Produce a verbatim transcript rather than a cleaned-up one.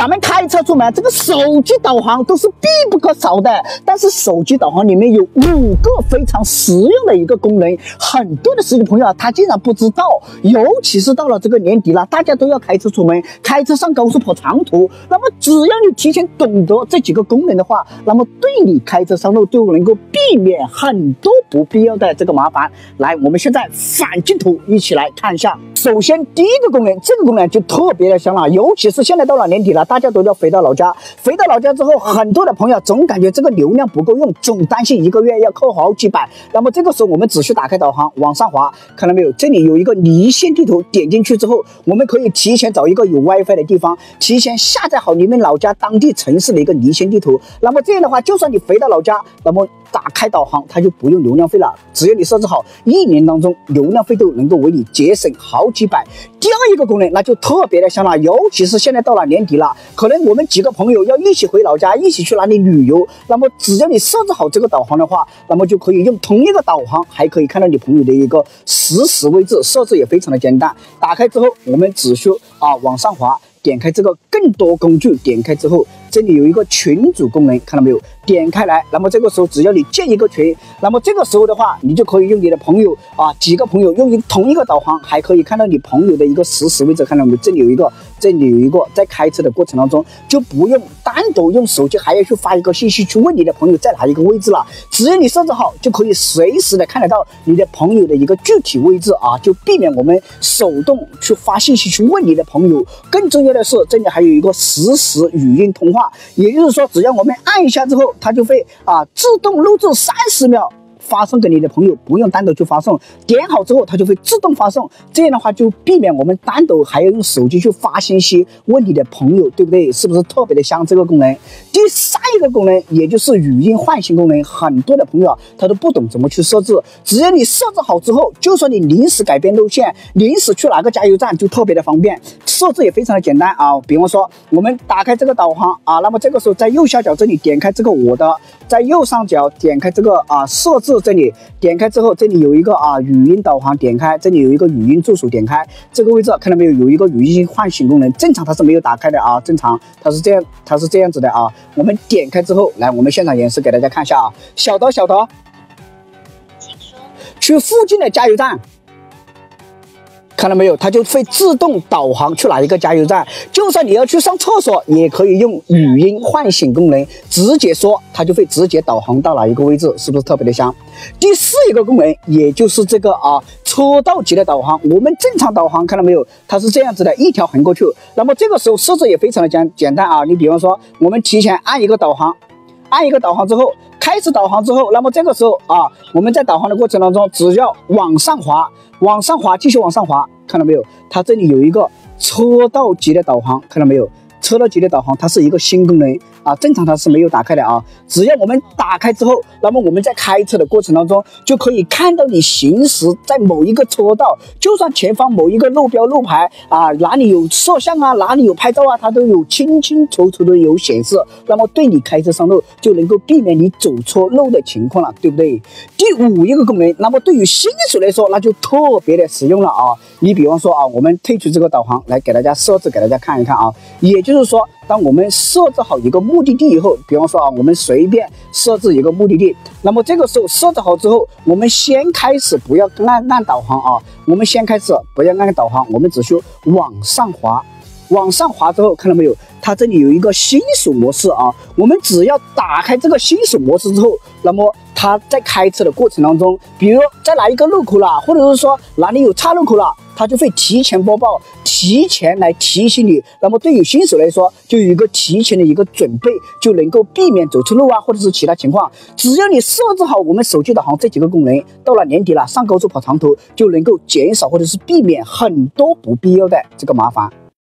咱们开车出门，这个手机导航都是必不可少的。但是手机导航里面有五个非常实用的一个功能，很多的司机朋友啊，他竟然不知道。尤其是到了这个年底了，大家都要开车出门，开车上高速跑长途。那么只要你提前懂得这几个功能的话，那么对你开车上路就能够避免很多不必要的这个麻烦。来，我们现在反镜头一起来看一下。首先第一个功能，这个功能就特别的香了，尤其是现在到了年底了，大家都要回到老家。回到老家之后，很多的朋友总感觉这个流量不够用，总担心一个月要扣好几百。那么这个时候我们只需打开导航往上滑，看到没有？这里有一个离线地图，点进去之后，我们可以提前找一个有 WiFi 的地方，提前下载好你们老家当地城市的一个离线地图。那么这样的话，就算你回到老家，那么打开导航它就不用流量费了，只要你设置好，一年当中流量费都能够为你节省好几百。第二一个功能那就特别的香了，尤其是现在到了年底了，可能我们几个朋友要一起回老家，一起去哪里旅游，那么只要你设置好这个导航的话，那么就可以用同一个导航，还可以看到你朋友的一个实时位置，设置也非常的简单。打开之后，我们只需啊往上滑，点开这个更多工具，点开之后，这里有一个群组功能，看到没有？点开来，那么这个时候只要你建一个群，那么这个时候的话，你就可以用你的朋友啊，几个朋友用同一个导航，还可以看到你朋友的一个实时位置，看到没有？这里有一个，这里有一个，在开车的过程当中就不用单独用手机还要去发一个信息去问你的朋友在哪一个位置了，只要你设置好，就可以随时的看得到你的朋友的一个具体位置啊，就避免我们手动去发信息去问你的朋友。更重要的是，这里还有一个实时语音通话，也就是说，只要我们按一下之后，它就会啊自动录制三十秒发送给你的朋友，不用单独去发送，点好之后它就会自动发送。这样的话就避免我们单独还要用手机去发信息问你的朋友，对不对？是不是特别的香这个功能？第三一个功能，也就是语音唤醒功能，很多的朋友啊他都不懂怎么去设置，只要你设置好之后，就算你临时改变路线，临时去哪个加油站就特别的方便，设置也非常的简单啊。比方说我们打开这个导航啊，那么这个时候在右下角这里点开这个我的，在右上角点开这个啊设置，这里点开之后，这里有一个啊语音导航，点开这里有一个语音助手，点开这个位置看到没有？有一个语音唤醒功能，正常它是没有打开的啊，正常它是这样，它是这样子的啊。我们点开之后，来我们现场演示给大家看一下啊。小德，小德，请说。去附近的加油站。看到没有？它就会自动导航去哪一个加油站，就算你要去上厕所，也可以用语音唤醒功能直接说，它就会直接导航到哪一个位置，是不是特别的香？第四一个功能，也就是这个啊车道级的导航。我们正常导航看到没有？它是这样子的，一条横过去。那么这个时候设置也非常的简简单啊。你比方说，我们提前按一个导航，按一个导航之后，开始导航之后，那么这个时候啊，我们在导航的过程当中，只要往上滑，往上滑，继续往上滑。看到没有？它这里有一个车道级的导航，看到没有？车道级的导航它是一个新功能啊，正常它是没有打开的啊。只要我们打开之后，那么我们在开车的过程当中就可以看到你行驶在某一个车道，就算前方某一个路标路牌啊，哪里有摄像啊，哪里有拍照啊，它都有清清楚楚的有显示。那么对你开车上路就能够避免你走错路的情况了，对不对？第五一个功能，那么对于新手来说，那就特别的实用了啊。你比方说啊，我们退出这个导航，来给大家设置，给大家看一看啊，也就。就是说，当我们设置好一个目的地以后，比方说啊，我们随便设置一个目的地，那么这个时候设置好之后，我们先开始不要按按导航啊，我们先开始不要按导航，我们只需往上滑，往上滑之后，看到没有？它这里有一个新手模式啊，我们只要打开这个新手模式之后，那么它在开车的过程当中，比如在哪一个路口了，或者是说哪里有岔路口了，它就会提前播报，提前来提醒你。那么对于新手来说，就有一个提前的一个准备，就能够避免走错路啊，或者是其他情况。只要你设置好我们手机导航这几个功能，到了年底了，上高速跑长途就能够减少或者是避免很多不必要的这个麻烦。